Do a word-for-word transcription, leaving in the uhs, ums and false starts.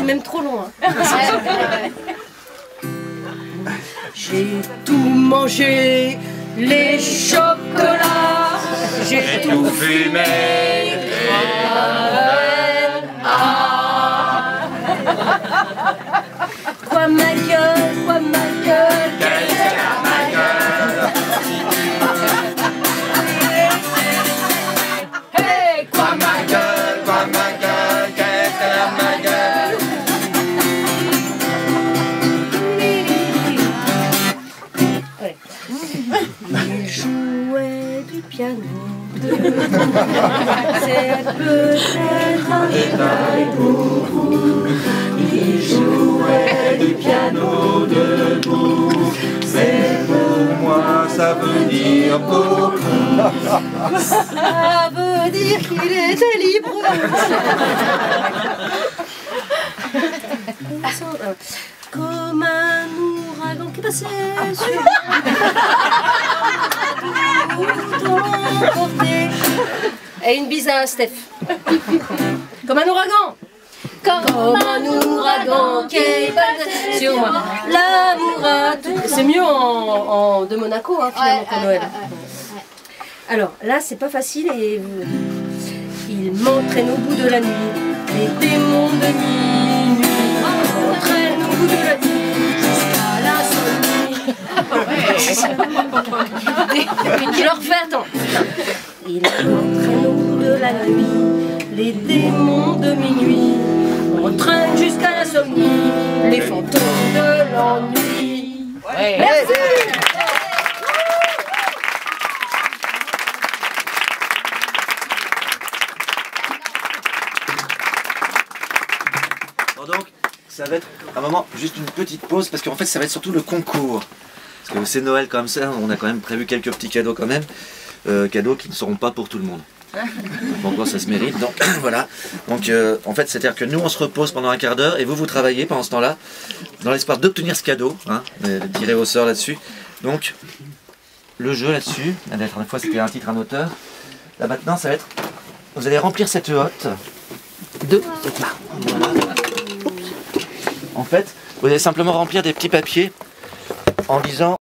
c'est même trop long. Hein. J'ai tout mangé, les chocolats, j'ai tout fumé. Ah. Quoi ma gueule, quoi ma gueule, quelle est ma gueule. Hey, quoi ma gueule, quoi ma gueule, quelle est ma gueule. Il jouait du piano. C'est peut-être un détail pour vous. Il jouait du piano debout. Mais pour moi, ça veut dire beaucoup. Ça veut dire qu'il était libre. Comme un ouragan qui passait sur emporté. Et une bise à Steph. Comme un ouragan. Comme un ouragan qui passait sur moi. L'amour a tout. C'est mieux en, en de Monaco, hein, finalement, qu'en Noël. Alors là, c'est pas facile et euh, il m'entraîne au bout de la nuit. Les démons de minuit m'entraînent au bout de la nuit jusqu'à la sonnerie. Je le refais, attends. Il m'entraîne au bout de la nuit. Les démons de minuit m'entraînent jusqu'à l'insomnie. Les fantômes de l'ennui. Ouais. Merci. Donc, ça va être un moment, juste une petite pause, parce qu'en fait, ça va être surtout le concours. Parce que c'est Noël comme ça, on a quand même prévu quelques petits cadeaux quand même. Euh, cadeaux qui ne seront pas pour tout le monde. Pourquoi ça se mérite. Donc, voilà. Donc, euh, en fait, c'est-à-dire que nous, on se repose pendant un quart d'heure, et vous, vous travaillez pendant ce temps-là, dans l'espoir d'obtenir ce cadeau, hein, tiré au sort là-dessus. Donc, le jeu là-dessus, la dernière fois, c'était un titre, un auteur. Là, maintenant, ça va être, vous allez remplir cette hotte de... Voilà. En fait, vous allez simplement remplir des petits papiers en disant